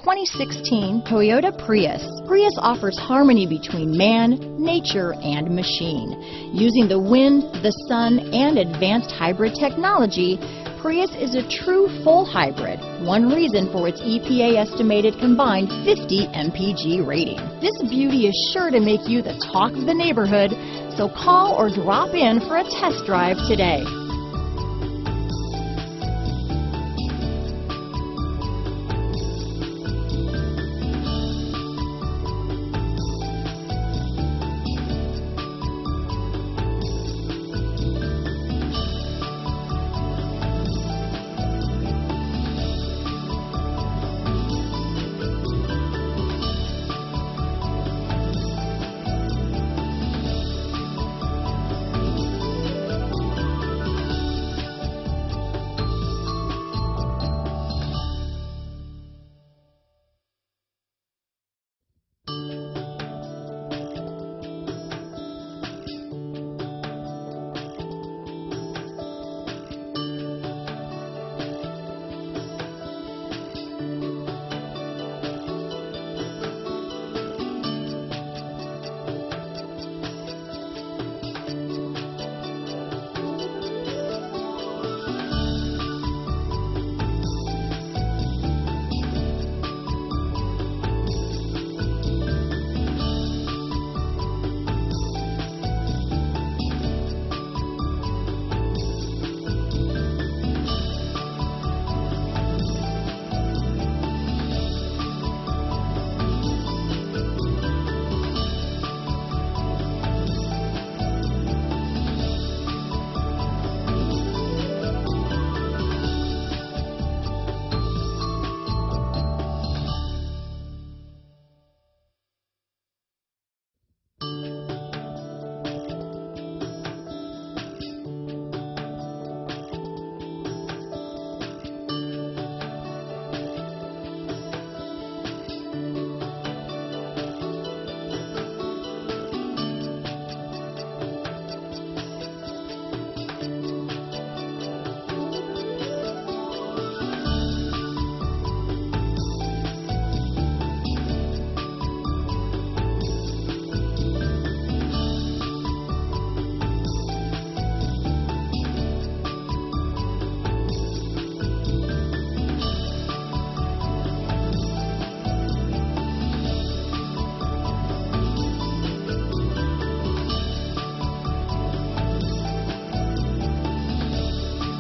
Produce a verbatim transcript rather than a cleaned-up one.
twenty sixteen Toyota Prius. Prius offers harmony between man, nature, and machine. Using the wind, the sun, and advanced hybrid technology, Prius is a true full hybrid, one reason for its E P A estimated combined fifty M P G rating. This beauty is sure to make you the talk of the neighborhood, so call or drop in for a test drive today.